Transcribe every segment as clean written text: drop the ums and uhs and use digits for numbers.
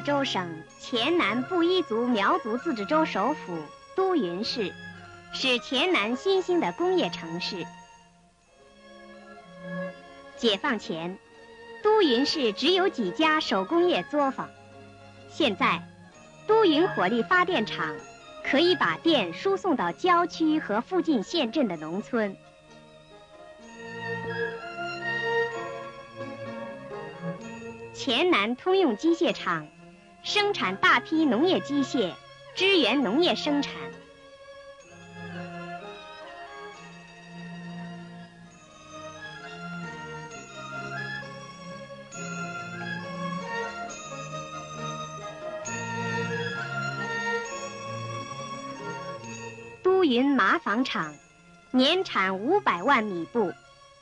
济州省黔南布依族苗族自治州首府都匀市，是黔南新兴的工业城市。解放前，都匀市只有几家手工业作坊，现在，都匀火力发电厂可以把电输送到郊区和附近县镇的农村。黔南通用机械厂生产大批农业机械，支援农业生产。都匀麻纺厂年产500万米布。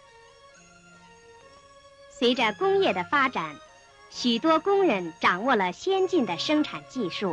随着工业的发展，许多工人掌握了先进的生产技术。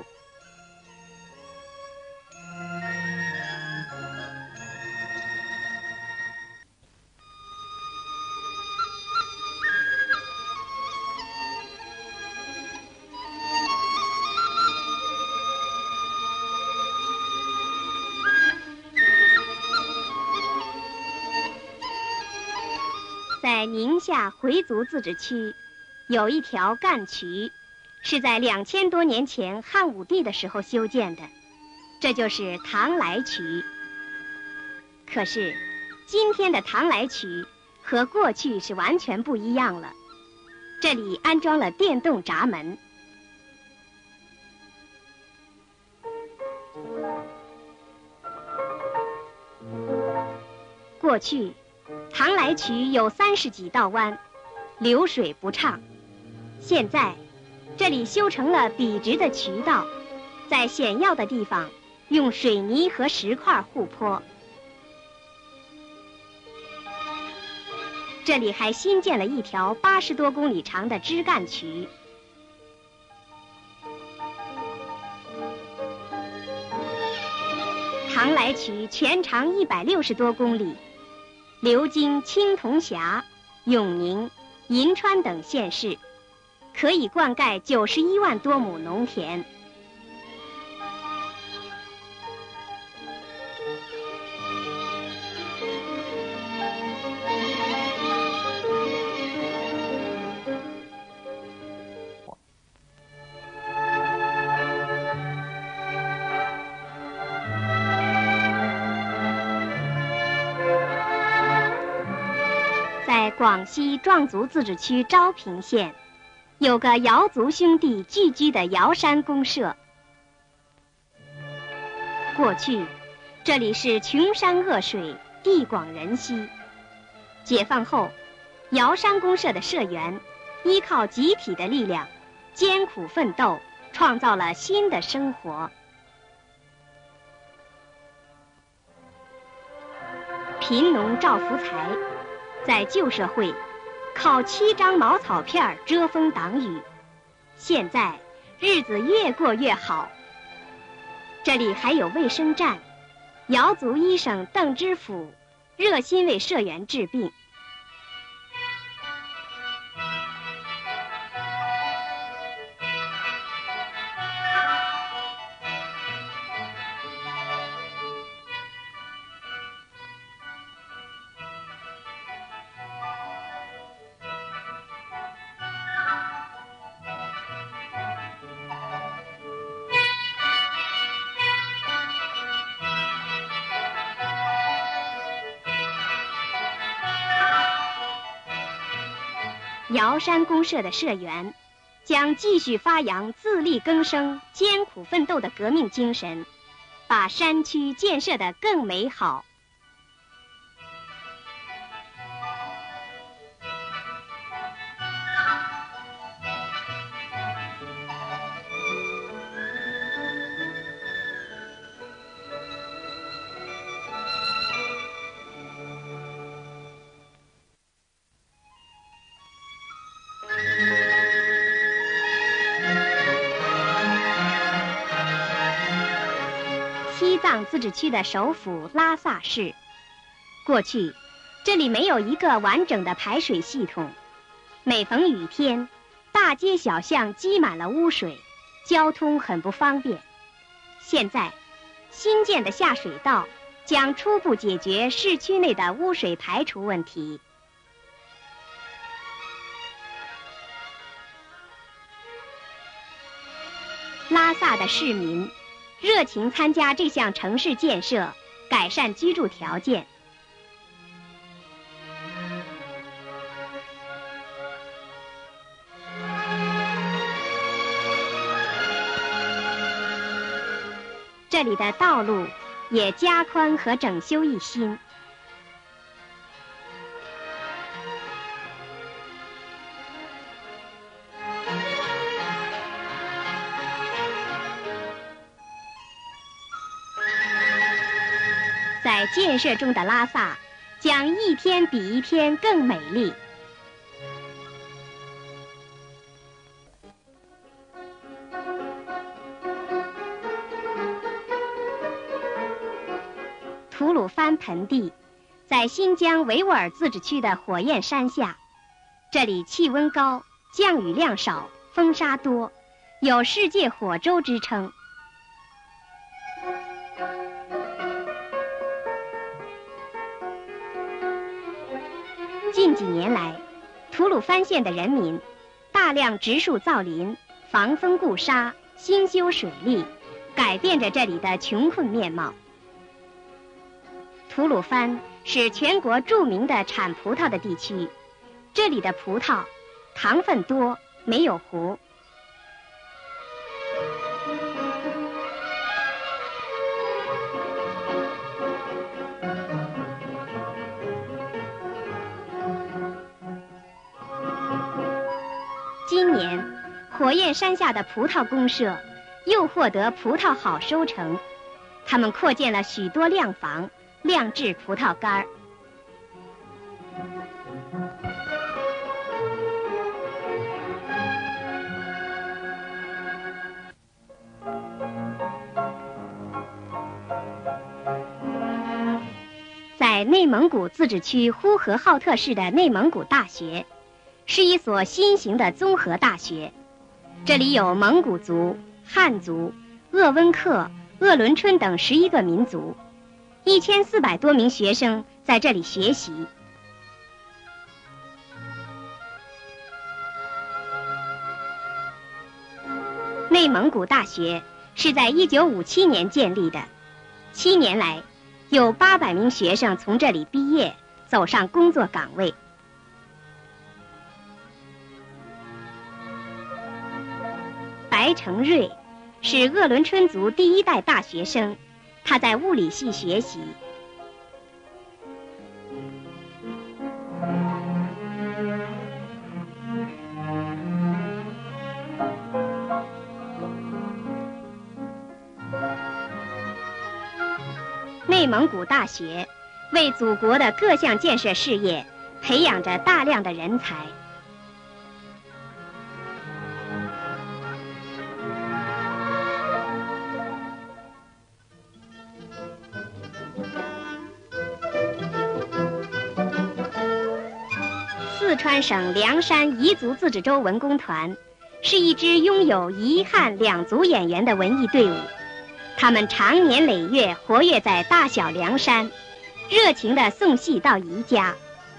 在宁夏回族自治区，有一条干渠，是在2000多年前汉武帝的时候修建的，这就是唐来渠。可是，今天的唐来渠和过去是完全不一样了，这里安装了电动闸门。过去，唐来渠有30几道湾，流水不畅。现在，这里修成了笔直的渠道，在险要的地方用水泥和石块护坡。这里还新建了一条80多公里长的支干渠。唐来渠全长160多公里。流经青铜峡、永宁、银川等县市，可以灌溉91万多亩农田。在广西壮族自治区昭平县，有个瑶族兄弟聚居的瑶山公社。过去，这里是穷山恶水，地广人稀。解放后，瑶山公社的社员依靠集体的力量，艰苦奋斗，创造了新的生活。贫农赵福才在旧社会靠7张茅草片遮风挡雨，现在日子越过越好。这里还有卫生站，瑶族医生邓知府热心为社员治病。瑶山公社的社员将继续发扬自力更生、艰苦奋斗的革命精神，把山区建设得更美好。西藏自治区的首府拉萨市，过去这里没有一个完整的排水系统，每逢雨天，大街小巷积满了污水， 交通很不方便。现在，新建的下水道将初步解决市区内的污水排除问题。拉萨的市民热情参加这项城市建设，改善居住条件。这里的道路也加宽和整修一新。在建设中的拉萨将一天比一天更美丽。吐鲁番盆地在新疆维吾尔自治区的火焰山下，这里气温高，降雨量少，风沙多，有世界火州之称。近几年来，吐鲁番县的人民大量植树造林，防风固沙，兴修水利，改变着这里的穷困面貌。吐鲁番是全国著名的产葡萄的地区，这里的葡萄糖分多，没有核。今年，火焰山下的葡萄公社又获得葡萄好收成，他们扩建了许多晾房，晾制葡萄干儿。在内蒙古自治区呼和浩特市的内蒙古大学，是一所新型的综合大学，这里有蒙古族、汉族、鄂温克、鄂伦春等11个民族，1400多名学生在这里学习。内蒙古大学是在1957年建立的，7年来，有800名学生从这里毕业，走上工作岗位。白成瑞是鄂伦春族第1代大学生，他在物理系学习。内蒙古大学为祖国的各项建设事业培养着大量的人才。四川省凉山彝族自治州文工团是一支拥有彝汉2族演员的文艺队伍，他们常年累月活跃在大小凉山，热情地送戏到彝家。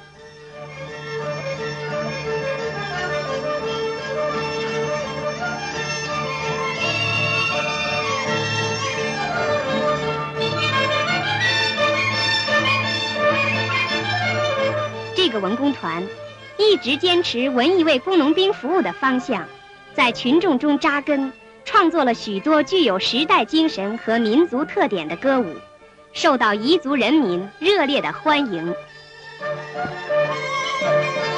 这个文工团一直坚持文艺为工农兵服务的方向，在群众中扎根，创作了许多具有时代精神和民族特点的歌舞，受到彝族人民热烈的欢迎。